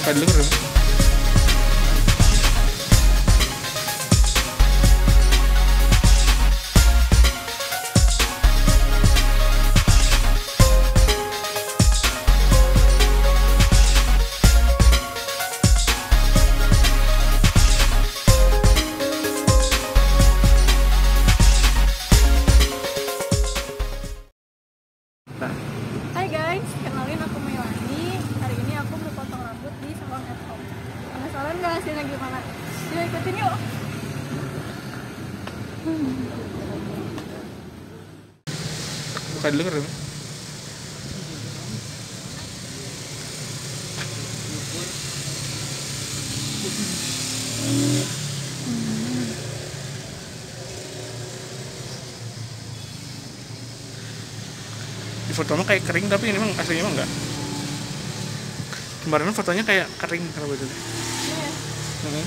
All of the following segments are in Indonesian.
Bukan denger. Hai guys, kenalin aku Melani. Hari ini aku mau potong rambut di salon at home. Penasaran gak hasilnya gimana? Yuk ikutin yuk. Bukan denger. Di foto mah kayak kering, tapi ini memang aslinya mah enggak. Kemarin fotonya kayak kering kalau betul. Iya.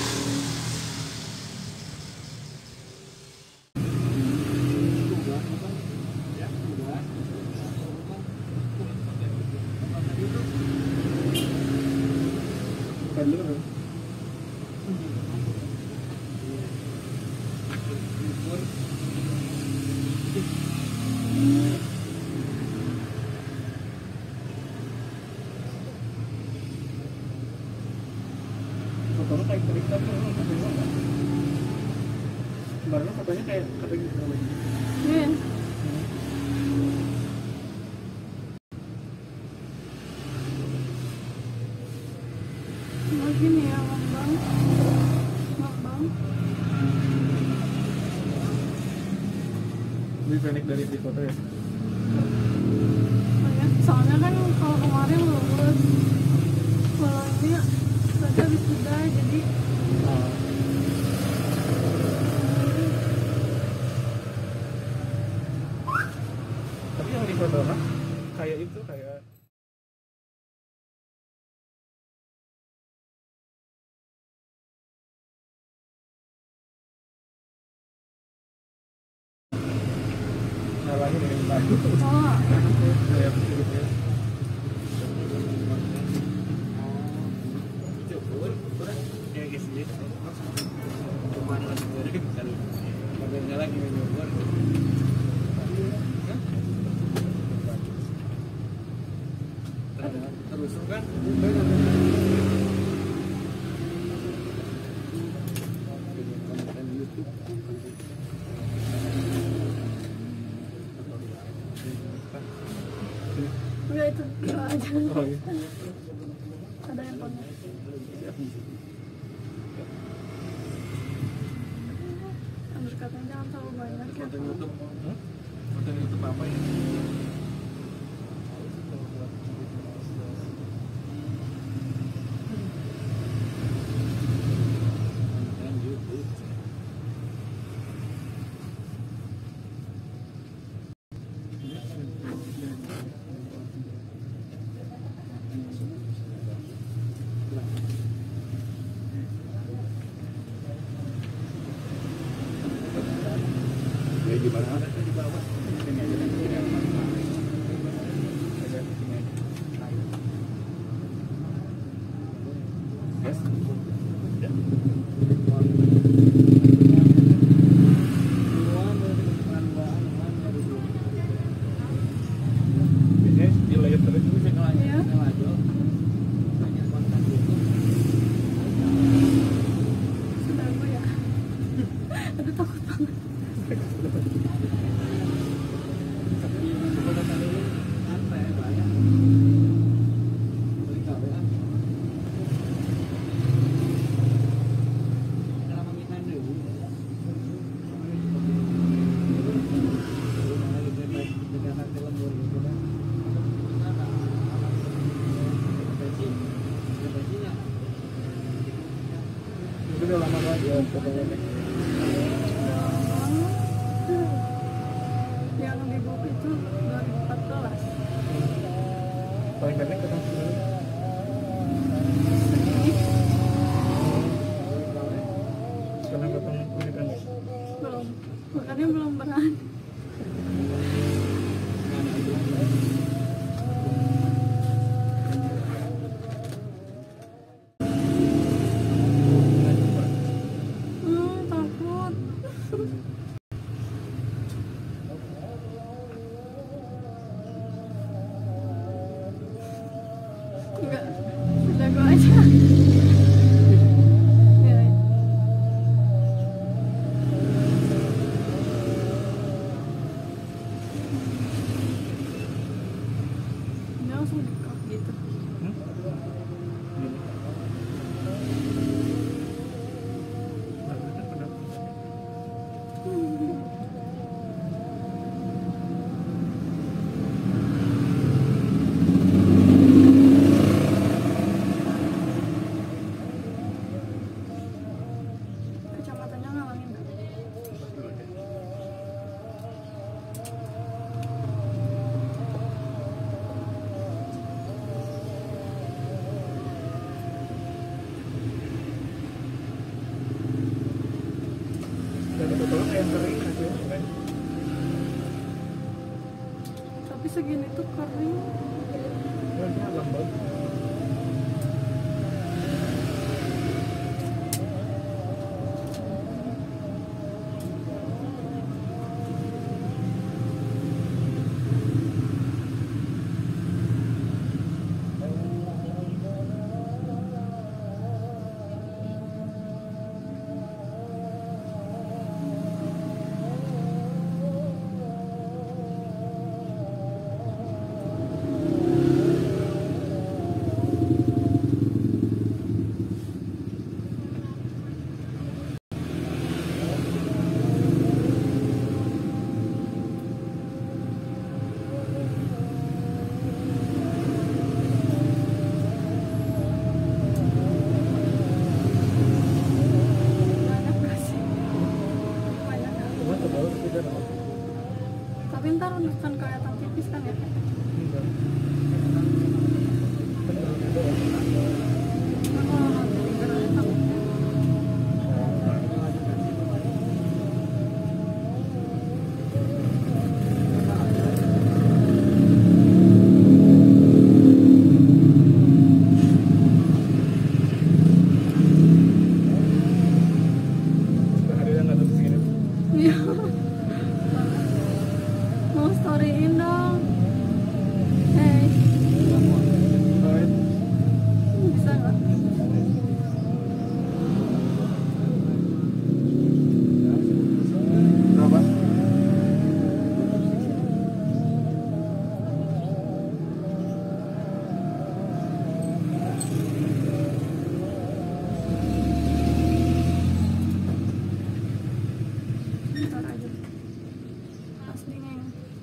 Fotonya kayak kering, tapi memang aslinya mah enggak. Kemarin fotonya kayak kering kalau betul. Iya. Gini ya, ngambang. Lebih pendek dari di foto ya. Oh ya, soalnya kan kalau kemarin lurus, kalau ini saja wisuda jadi Tapi yang di foto mah kayak itu kayak nyalahin dengan baik. oh, Kayak begitu ya. Kayak gitu. Kemana lagi kali? Mobilnya lagi menyukur. Terus kan? enggak itu aja. Oh iya. Ada handphonenya. Harus katanya jangan terlalu banyak ya. Foto YouTube. Foto YouTube apa ya? Ya gimana ada di bawah? Ini aja kan ini apa? Ada di sini aja. Yes. Di layar terus bisa Iya. Sudah aku ya. Aduh takut banget. Udah lama banget ya fotonya. Yang di buku itu 2014. Paling pendek ketemu dulu. Karena ketemu kulit kan. Belum, makanya belum berani. segini tuh kering. Ini lembab. Banyak gak sih? Banyak gak? Cuma tebal tidak tahu. Tapi ntar bukan kelihatan tipis kan ya? Enggak. Tebal itu. Nah, kalau nanti digeraknya takutnya. Kehadiran nggak tuh segini. Iya. Mau storyin dong. Hey, Alright. bisa nggak? Berapa? Ntar aja. Pas dingin.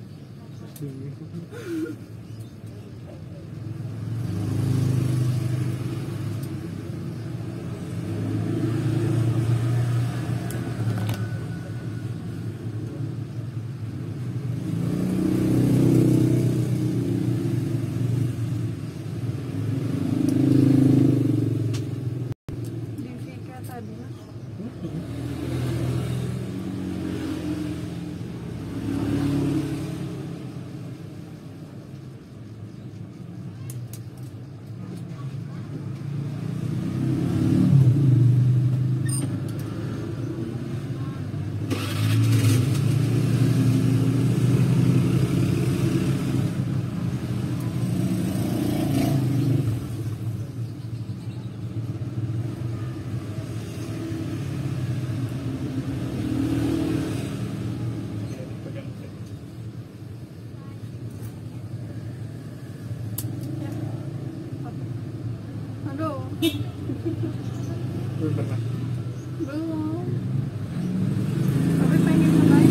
Di Vika tadi mah. Ya. Apa? Aduh, Belum pernah. belum. Tapi pengen nyobain.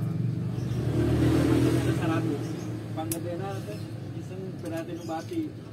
Panggadena teh iseng berarti nu bati.